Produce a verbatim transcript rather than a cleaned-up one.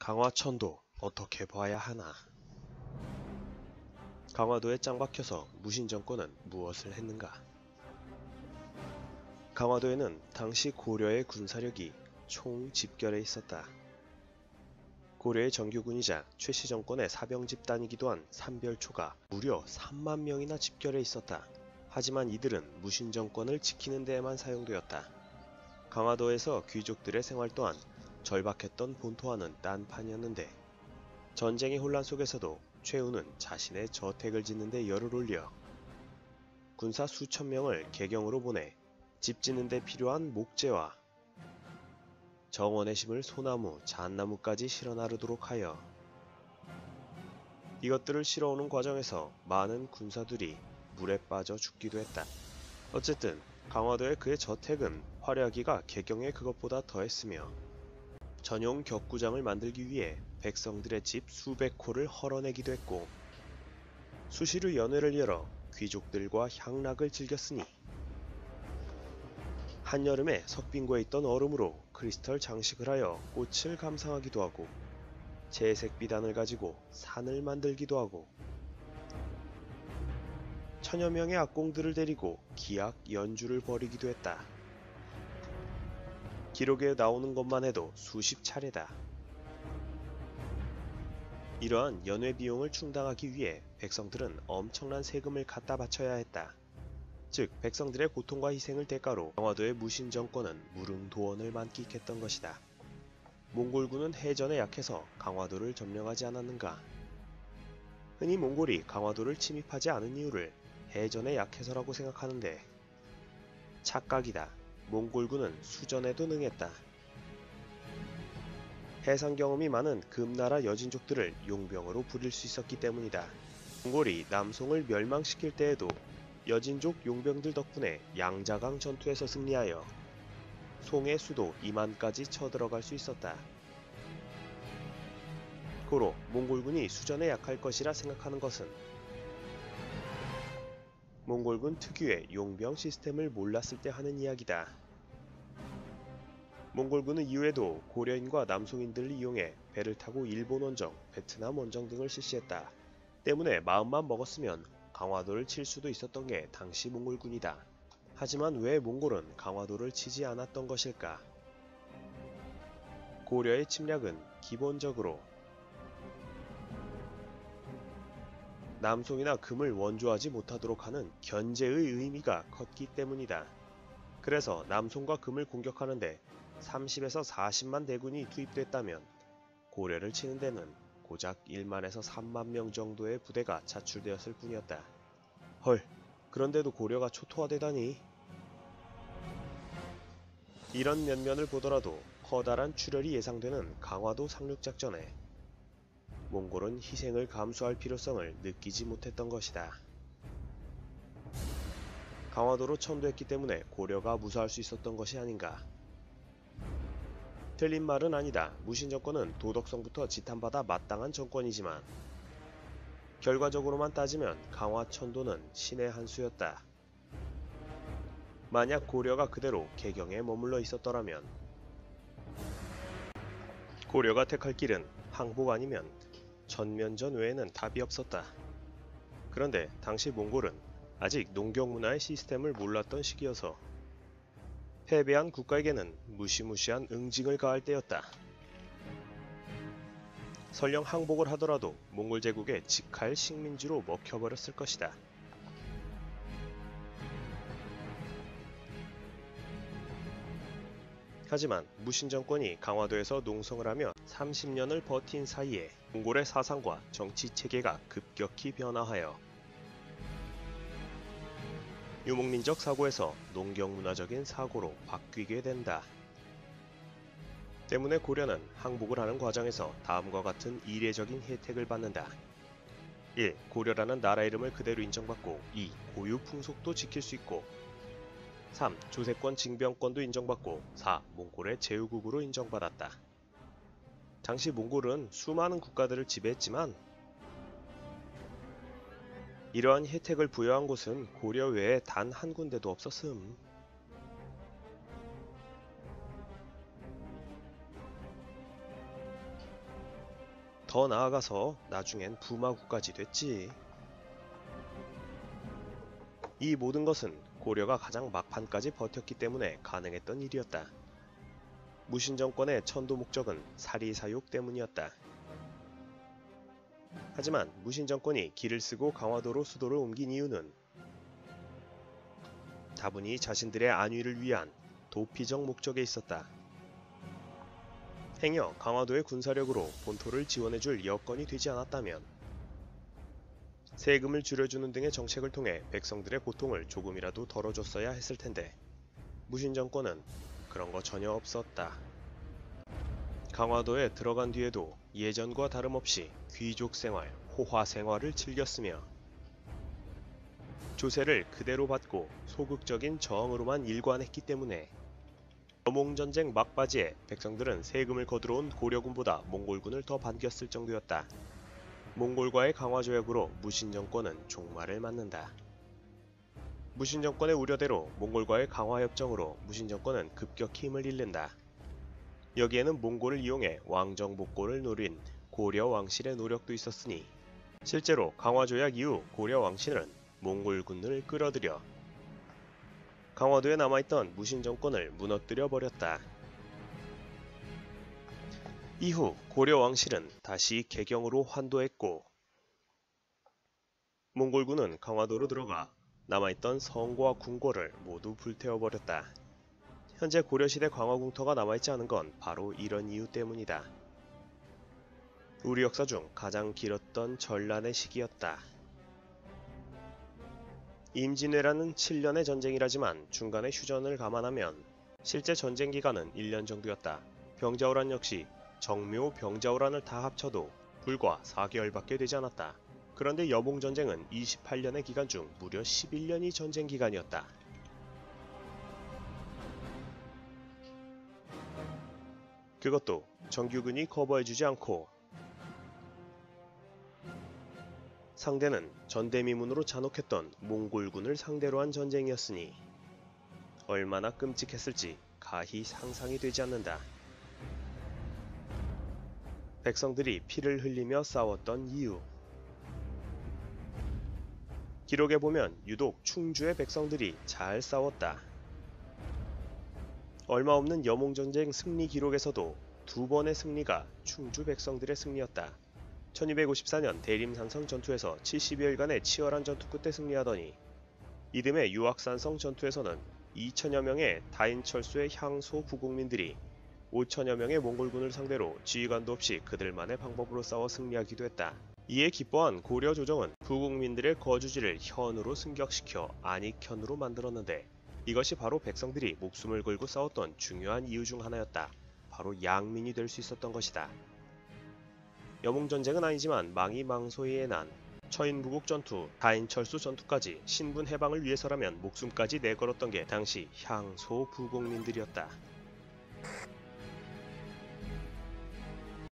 강화천도 어떻게 봐야 하나? 강화도에 짱 박혀서 무신정권은 무엇을 했는가? 강화도에는 당시 고려의 군사력이 총 집결해 있었다. 고려의 정규군이자 최씨 정권의 사병 집단이기도 한 삼별초가 무려 삼만 명이나 집결해 있었다. 하지만 이들은 무신정권을 지키는 데에만 사용되었다. 강화도에서 귀족들의 생활 또한 절박했던 본토와는 딴판이었는데, 전쟁의 혼란 속에서도 최후는 자신의 저택을 짓는 데 열을 올려 군사 수천 명을 개경으로 보내 집 짓는 데 필요한 목재와 정원에 심을 소나무, 잣나무까지 실어 나르도록 하여 이것들을 실어오는 과정에서 많은 군사들이 물에 빠져 죽기도 했다. 어쨌든 강화도의 그의 저택은 화려하기가 개경의 그것보다 더했으며, 전용 격구장을 만들기 위해 백성들의 집 수백 호를 헐어내기도 했고, 수시로 연회를 열어 귀족들과 향락을 즐겼으니, 한여름에 석빙고에 있던 얼음으로 크리스털 장식을 하여 꽃을 감상하기도 하고, 채색 비단을 가지고 산을 만들기도 하고, 천여 명의 악공들을 데리고 기악 연주를 벌이기도 했다. 기록에 나오는 것만 해도 수십 차례다. 이러한 연회 비용을 충당하기 위해 백성들은 엄청난 세금을 갖다 바쳐야 했다. 즉, 백성들의 고통과 희생을 대가로 강화도의 무신정권은 무릉도원을 만끽했던 것이다. 몽골군은 해전에 약해서 강화도를 점령하지 않았는가? 흔히 몽골이 강화도를 침입하지 않은 이유를 해전에 약해서라고 생각하는데, 착각이다. 몽골군은 수전에도 능했다. 해상 경험이 많은 금나라 여진족들을 용병으로 부릴 수 있었기 때문이다. 몽골이 남송을 멸망시킬 때에도 여진족 용병들 덕분에 양자강 전투에서 승리하여 송의 수도 이만까지 쳐들어갈 수 있었다. 고로 몽골군이 수전에 약할 것이라 생각하는 것은 몽골군 특유의 용병 시스템을 몰랐을 때 하는 이야기다. 몽골군은 이후에도 고려인과 남송인들을 이용해 배를 타고 일본 원정, 베트남 원정 등을 실시했다. 때문에 마음만 먹었으면 강화도를 칠 수도 있었던 게 당시 몽골군이다. 하지만 왜 몽골은 강화도를 치지 않았던 것일까? 고려의 침략은 기본적으로 남송이나 금을 원조하지 못하도록 하는 견제의 의미가 컸기 때문이다. 그래서 남송과 금을 공격하는데 삼십에서 사십만 대군이 투입됐다면, 고려를 치는 데는 고작 일만에서 삼만 명 정도의 부대가 차출되었을 뿐이었다. 헐, 그런데도 고려가 초토화되다니? 이런 면면을 보더라도 커다란 출혈이 예상되는 강화도 상륙작전에 몽골은 희생을 감수할 필요성을 느끼지 못했던 것이다. 강화도로 천도했기 때문에 고려가 무사할 수 있었던 것이 아닌가? 틀린 말은 아니다. 무신정권은 도덕성부터 지탄받아 마땅한 정권이지만, 결과적으로만 따지면 강화천도는 신의 한 수였다. 만약 고려가 그대로 개경에 머물러 있었더라면, 고려가 택할 길은 항복 아니면 전면전 외에는 답이 없었다. 그런데 당시 몽골은 아직 농경문화의 시스템을 몰랐던 시기여서 패배한 국가에게는 무시무시한 응징을 가할 때였다. 설령 항복을 하더라도 몽골 제국의 직할 식민지로 먹혀버렸을 것이다. 하지만 무신정권이 강화도에서 농성을 하며 삼십 년을 버틴 사이에 몽골의 사상과 정치 체계가 급격히 변화하여 유목민적 사고에서 농경문화적인 사고로 바뀌게 된다. 때문에 고려는 항복을 하는 과정에서 다음과 같은 이례적인 혜택을 받는다. 일. 고려라는 나라 이름을 그대로 인정받고, 이. 고유 풍속도 지킬 수 있고, 삼. 조세권 징병권도 인정받고, 사. 몽골의 제후국으로 인정받았다. 당시 몽골은 수많은 국가들을 지배했지만 이러한 혜택을 부여한 곳은 고려 외에 단 한 군데도 없었음. 더 나아가서 나중엔 부마국까지 됐지. 이 모든 것은 고려가 가장 막판까지 버텼기 때문에 가능했던 일이었다. 무신정권의 천도 목적은 사리사욕 때문이었다. 하지만 무신정권이 길을 쓰고 강화도로 수도를 옮긴 이유는 다분히 자신들의 안위를 위한 도피적 목적에 있었다. 행여 강화도의 군사력으로 본토를 지원해줄 여건이 되지 않았다면 세금을 줄여주는 등의 정책을 통해 백성들의 고통을 조금이라도 덜어줬어야 했을 텐데 무신정권은 그런 거 전혀 없었다. 강화도에 들어간 뒤에도 예전과 다름없이 귀족 생활, 호화 생활을 즐겼으며 조세를 그대로 받고 소극적인 저항으로만 일관했기 때문에 여몽전쟁 막바지에 백성들은 세금을 거두러 온 고려군보다 몽골군을 더 반겼을 정도였다. 몽골과의 강화조약으로 무신정권은 종말을 맞는다. 무신정권의 우려대로 몽골과의 강화협정으로 무신정권은 급격히 힘을 잃는다. 여기에는 몽골을 이용해 왕정복골을 노린 고려 왕실의 노력도 있었으니 실제로 강화조약 이후 고려 왕실은 몽골군을 끌어들여 강화도에 남아있던 무신정권을 무너뜨려 버렸다. 이후 고려 왕실은 다시 개경으로 환도했고 몽골군은 강화도로 들어가 남아있던 성과 궁궐을 모두 불태워버렸다. 현재 고려시대 강화궁터가 남아있지 않은 건 바로 이런 이유 때문이다. 우리 역사 중 가장 길었던 전란의 시기였다. 임진왜란은 칠 년의 전쟁이라지만 중간에 휴전을 감안하면 실제 전쟁 기간은 일 년 정도였다. 병자호란 역시 정묘 병자호란을 다 합쳐도 불과 사 개월밖에 되지 않았다. 그런데 여몽전쟁은 이십팔 년의 기간 중 무려 십일 년이 전쟁 기간이었다. 그것도 정규군이 커버해주지 않고 상대는 전대미문으로 잔혹했던 몽골군을 상대로 한 전쟁이었으니 얼마나 끔찍했을지 가히 상상이 되지 않는다. 백성들이 피를 흘리며 싸웠던 이유. 기록에 보면 유독 충주의 백성들이 잘 싸웠다. 얼마 없는 여몽전쟁 승리 기록에서도 두 번의 승리가 충주 백성들의 승리였다. 천이백오십사 년 대림산성 전투에서 칠십여일간의 치열한 전투 끝에 승리하더니 이듬해 유악산성 전투에서는 이천여 명의 다인철수의 향소 부국민들이 오천여 명의 몽골군을 상대로 지휘관도 없이 그들만의 방법으로 싸워 승리하기도 했다. 이에 기뻐한 고려 조정은 부국민들의 거주지를 현으로 승격시켜 안익현으로 만들었는데 이것이 바로 백성들이 목숨을 걸고 싸웠던 중요한 이유 중 하나였다. 바로 양민이 될 수 있었던 것이다. 여몽전쟁은 아니지만 망이망소이의 난, 처인부국 전투, 다인철수 전투까지 신분 해방을 위해서라면 목숨까지 내걸었던 게 당시 향소 부국민들이었다.